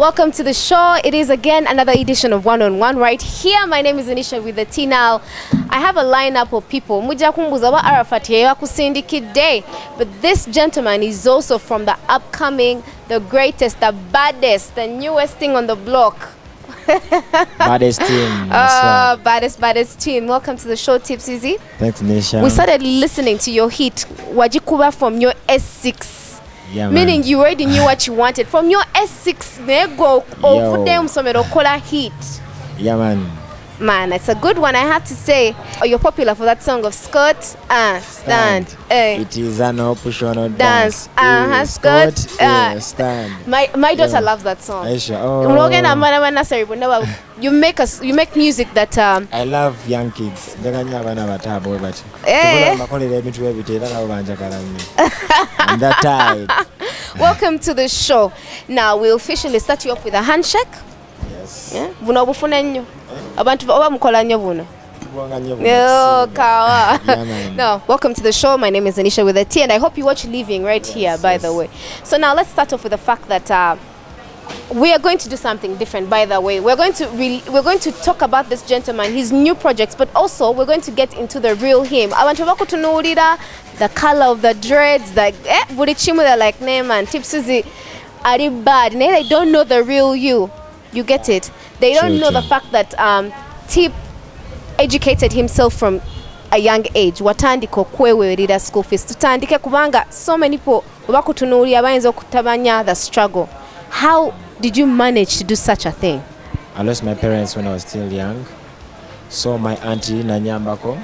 Welcome to the show. It is again another edition of One on One right here. My name is Anisha with the T now. I have a lineup of people. Muja kumbuza wa Arafat yewa kusindikide. But this gentleman is also from the upcoming, the greatest, the baddest, the newest thing on the block. Baddest team. Baddest team. Welcome to the show, TipsWizzy. Thanks, Nisha. We started listening to your hit, Wajikuba, from your S6. Yeah, meaning man. you already knew what you wanted. From your S6, nego, over them, some hit. Yeah, man. Man, it's a good one, I have to say. Oh, you're popular for that song of Skirt, stand. It is an optional dance. Skirt, stand. My daughter loves that song. Aisha, oh. You make music that I love young kids. That type. Welcome to the show. Now we'll officially start you off with a handshake. Yes. Yeah. No, welcome to the show. My name is Anisha with a T, and I hope you watch Living right here, by the way. So now let's start off with the fact that we are going to do something different, by the way. We're going to talk about this gentleman, his new projects, but also we're going to get into the real him. I want to know the color of the dreads, the they're like name and TipsWizzy are bad. They don't know the real you. You get it? They don't know the fact that Tip educated himself from a young age. Watandiko kwewe rida school fees. Tutandike kubanga so many people wakutunuri abayinza okutabanya the struggle. How did you manage to do such a thing? I lost my parents when I was still young. So my auntie Nanyambako,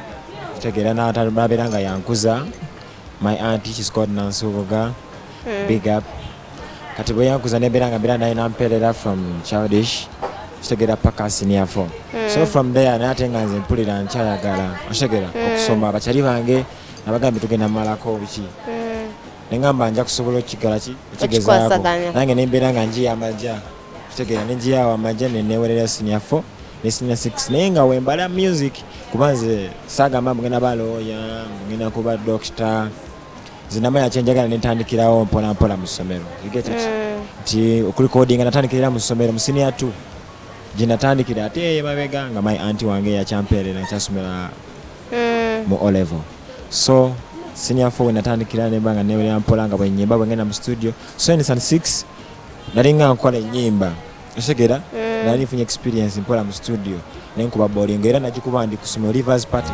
my auntie, she's called Nansugoga. Big up. Katibo yankuza neberanga birana inampelera from childish to get a paka senior form. So from there natenga nze mpulira nchayagala oshegera okusoma abachali bange nabagambi tugenda malako bichi. Nengamba nja kusobola kigala ki kigezaako nange nemberanga njiya amaja kitegera nenjiya amaja nenewerera senior 4 ne senior 6 nenga wembala music kubanze saga mambo ngena baloya ngena kuba doctor zinama yachenjaga nentandikirawo mpona mpola mu ssomero. You get it? Ti okurecordinga natandikira mu ssomero mu senior 2 jinatandikira ate mabega nga my auntie wange yakyamperera nkyasomera mu O level. So senior 4 natandikira nembanga newera mpola nga bwe nyimba bwengenda mu studio. So in 6 nalinga nkola enyimba oshegera nali funye experience mpola mu studio nenkuba bowling era najikuba ndi kusoma Rivers Party.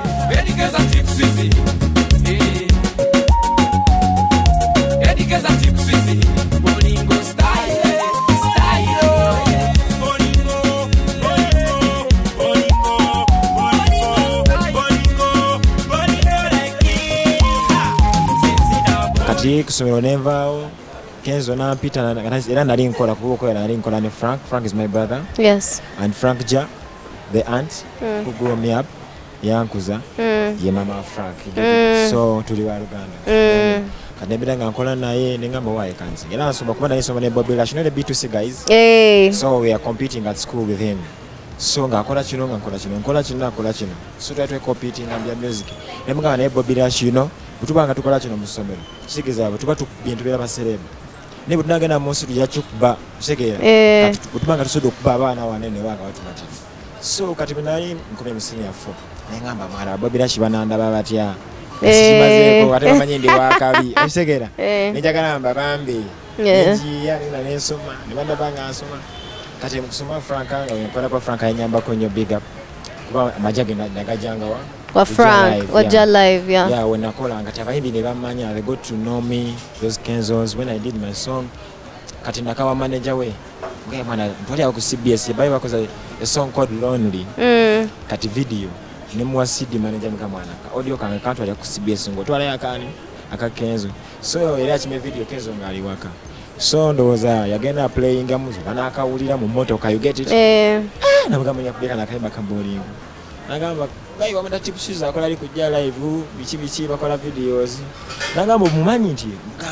Kusomero nevao Kenzo na Peter era nali nkola kuko era nali nkola ne Frank. Frank is my brother. Yes. And Frank Ja, the aunt who grew me up, yankuza ye mama Frank. So tuli wa Uganda. Kadebiranga nkola naye nengamba wae kanzi. Era nasoma kuba naye soma ne Bobby Lash, you know the B2C guys. Hey. So we are competing at school with him. So ngakola kino nkola kino. So we competing and music. Nemugamba ne Bobby Lash, you know. Butubanga tukola kino mu ssomero kigezabo tuba bintu bya baserebe ne butunagenda mu nsi ya chukuba segera kati butubanga tusodo kuba abana wanene waka watu bati. So kati binayi nkobe musini afo nengamba mara Bobira shibananda babatya simazeeko ate bamanyindi wakabi segera nejagala mba bambi nji ya nina nesoma nibanda banga asoma kati mukusoma Franka nga nkola kwa Franka yenyamba ko nyo big up kuba amajage nagajanga wa Frank, Waja Live, yeah. Yeah, when I call they got to know me, those Kenzos. When I did my song, Katinakawa manager way. Okay, man, what I was CBS, by because a song called Lonely. Kati video. Nemwa CD manager mkamana. Audio can account wa CBS ngo. Twala yakani aka Kenzo. So elachi me video Kenzo ngali waka. So ndo was yagenda playing gamuzo. Bana akawulira mu moto ka you get it. Na mkamanya kubeka na kaiba kaboli. Nagamba gai wamenda TipsWizzy akola ali kujja live bichi bakola videos. Nagamba mumanyi nti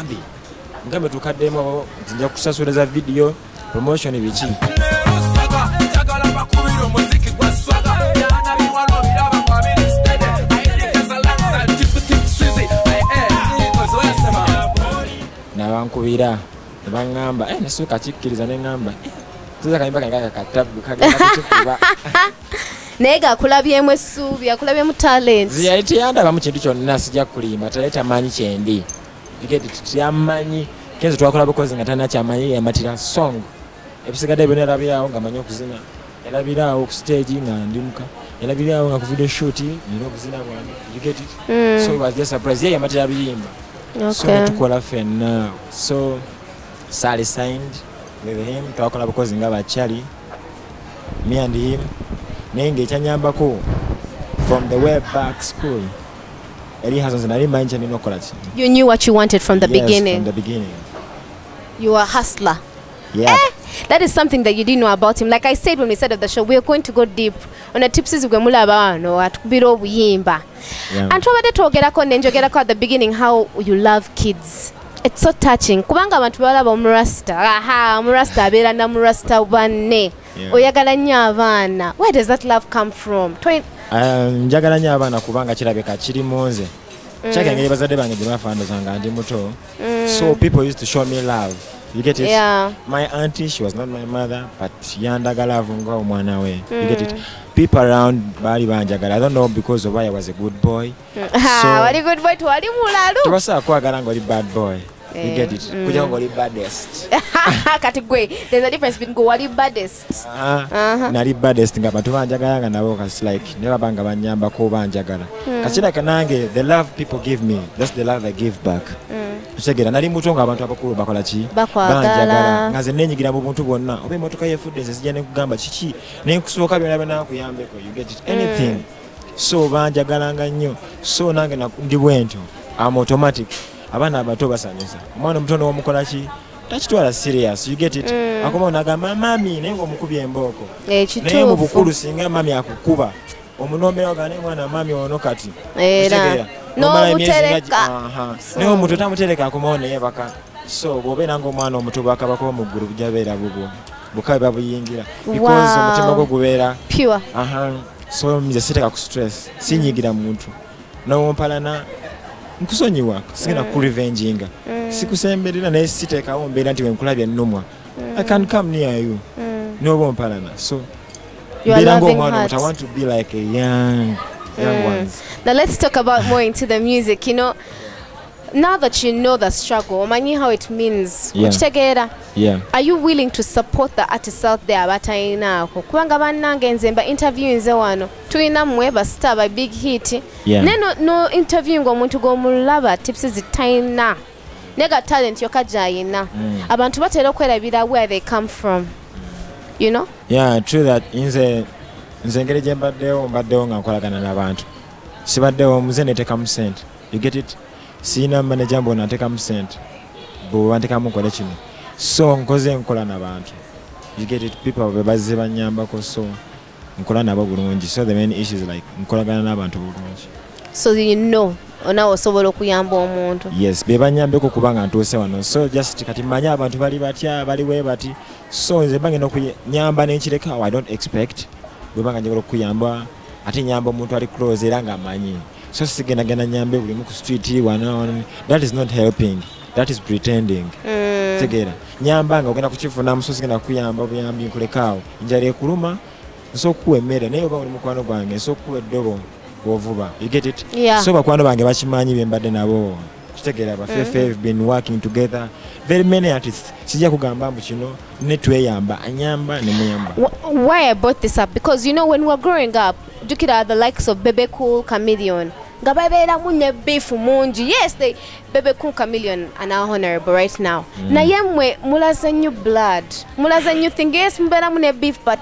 ngambe tukaddemo nja kusasula video promotion bichi. Na wankubira bangamba nasuka kikkiriza ne ngamba Tuza kayimba kanga katabu kagenda kutukuba. Nega akulabyemu essuubi akulabyemu talent. Ziyaiti yanda bamu kintu kyonna sijja kulimba talent amanyi kyendi. Igeti tutyamanyi kenzo twakola bukozi nga tana kyamanyi yamatira song. Ebisigadde bino erabirawo nga manyi okuzina. Erabirawo ku stage nga ndimuka. Erabirawo nga ku video shoot nino okuzina bwange. You get it? So it was just a surprise. Yeah, yamatira biyimba. So tukola fenna. So Sally signed with him twakola bukozi nga bakyali. Me and him. Nenge chanyambako from the way back school. You knew what you wanted from the beginning. From the beginning. You were a hustler. Yeah. That is something that you didn't know about him. Like I said when we started the show, we are going to go deep on the TipsWizzy at and at the beginning how you love kids. It's so touching. Kubanga abantu balaba murasta. Aha, murasta abera na murasta wanne. Oyagala nnyo abaana. Where does that love come from? Njagala nnyo abaana kubanga kirabika kiri munze. Chake ngeri bazadde bange gye bafaandozanga ndi muto. So people used to show me love. You get it? Yeah. My auntie, she was not my mother, but yandagala avunga omwana we. You get it? People around bali banjagala. I don't know because of why I was a good boy. So wali good boy to wali mulalu. Tubasa kwagala ngoli bad boy. You get it? Kuja ngoli baddest. Kati gwe, there's a difference between go wali baddest. Nali baddest nga bantu banjagala nga nabo kasi like never banga banyamba ko banjagala. Kachira kanange the love people give me, that's the love I give back. Kutegera nali muto nga abantu abakulu bakola ki? Banjagala. Ngaze nenyigira mu buntu bonna. Obe motoka yefude nzija ne kugamba kiki ne kusooka byonna bana kuyambeko. You get it? Anything. So banjagala nga nnyo. So nange ndi bwento. I'm automatic. Abana abato basanyusa. Omwana omutono omukola ki? Takitwala serious. You get it? Akoma onagamba mami naye ng'omukubye emboko. Naye mu bukulu singa mami akukuba. Omunombera gane mwana mami ono kati. Era. No mutereka. Naye omuntu tamutereka akomaone yebaka. So bw'obeera ng'omwana omuto bwakabako mu ggulu bujja beera bubwo. Bukabe babuyingira. Because omutima gwo gubeera pure. So nze siteka ku stress. Sinyigira muntu. N'ompalana nkusonyiwa sigenda ku revenginga. Sikusemberera naye sitekawo mbeera nti wenkulabye nnumwa. I can come near you. N'oba ompalana. So you are loving heart. I want to be like a young ones. Now let's talk about more into the music. You know, now that you know the struggle, many how it means. Yeah. Are you willing to support the artists out there? Bataina kubanga banange nzemba interview nze wano tuina mweba star by big hit. No interview omuntu go mulaba TipsWizzy taina nega talent yokajayina abantu batera okwerabira where they come from. You know? Yeah, true that. Nze ngere gye mbaddewo nga nkolagana n'abantu. Sibaddewo muze neteka mu sente. You get it? Sina manager mbona nteka mu sente. Bo nteka mu kola kino. So nkoze nkola n'abantu. You get it? People bazze banyambako so nkola nabo bulungi. So the main issue is like nkolagana n'abantu bulungi. So you know ona osobola okuyamba omuntu. Yes, be banyambeko kubanga ntuuse wano. So just kati manya abantu bali batya bali we bati. So nze bange nokunyamba n'ekireka I don't expect. Bwebanga njagala okuyamba ate nyamba omuntu ali close era nga amanyi. So sigenda nyambe buli mu street one. That is not helping. That is pretending. Tegera. Nyamba nga ogenda kukifuna musozi genda kuyamba buyambi nkulekaawo. Njali ekuluma nso kuwemera naye oba oli mukwano gwange nso kuwa eddobo wovuba. You get it? Yeah. So bakwano bange bakimanyi bembadde nabo. Kitegera bafefe have been working together. Very many artists. Sijja kugamba mbu kino ne tweyamba anyamba ne muyamba. Why I brought this up? Because you know when we were growing up, jukira the likes of Bebe Cool, Chameleon. Gababeera munne beef mungi. Yes, they Bebe Cool, Chameleon are now honorable right now. Na yemwe mulaza new blood. Mulaza new thing. Yes, mbera munne beef but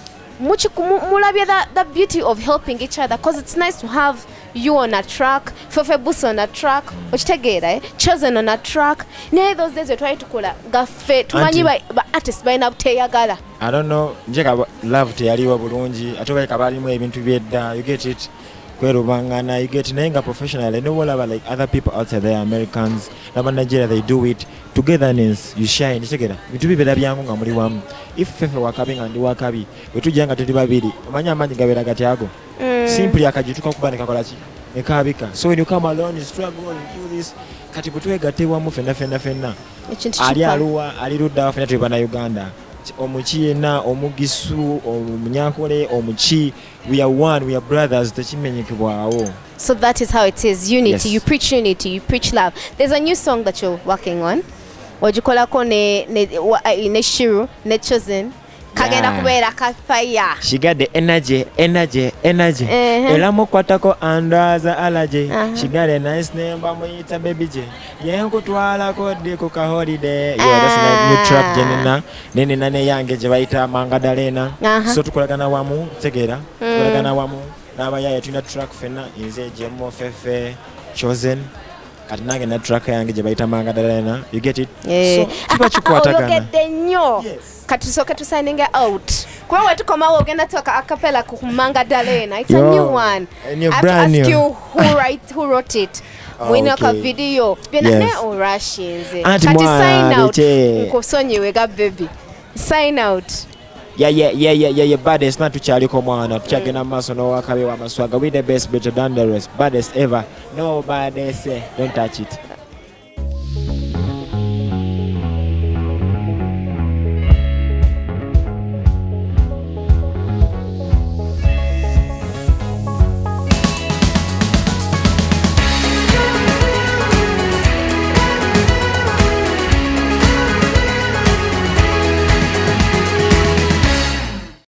mulabya the beauty of helping each other because it's nice to have you on a track, Fefe Buso on a track, okitegera Chosen on a track. Naye those days we try to kola gaffe tumanyi ba artists balina buteyagala. I don't know, njeka love teyaliwo bulungi ate kabalimu ebintu byedda. You get it? Kwerubangana, you get naye nga professional and all like other people outside there, Americans, naba Nigeria, they do it. Togetherness, you shine. Tegera bintu bibera byangu nga muli wamu. If Fefe wakabi nga ndi wakabi wetujja tuli babiri omanya amanyi gabera gatiago. Simply akajituka kubanika kola ki ekabika. So when you come alone, you struggle, you do this. Kati butwegate wamu fenna. Ali aluwa ali rudda fenna tuba na Uganda. omukiina omugisu omunyankole omuki we are one, we are brothers tekimenyekebwawo. So that is how it is, unity. Yes. You preach unity, you preach love. There's a new song that you're working on. Ojikolako ne Shiru, ne Chosen. Kagenda kubera ka fire. She got the energy. Elamu kwatako andaza alaje. She got a nice name bamuyita baby J. Yenko twala ko de ko ka holiday. Yeah, that's a new track jenina. Nene nane yange je bayita Mangadalena. So tukolagana wamu tegera. Tukolagana wamu n'abayaya tuna track fena inze jemo fefe Chosen. Katinage na track yange je bayita Mangadalena. You get it? Yeah. So kiba chikwatagana. Get the new. Yes. Katusoka tusigning out. Kwa wetu koma ogenda to acapella ku Mangadalena. It's a new one. A new I have brand to ask new. you who wrote it. Mwina Okay. ka video. Bena orashinze. Anti Kati mwa sign out. leche. Nkosonye wega baby. Sign out. Yeah, baddest not to Charlie Commander, checking a muscle no wakabe wa maswaga. We the best, better than the rest. Baddest ever. No baddest, don't touch it.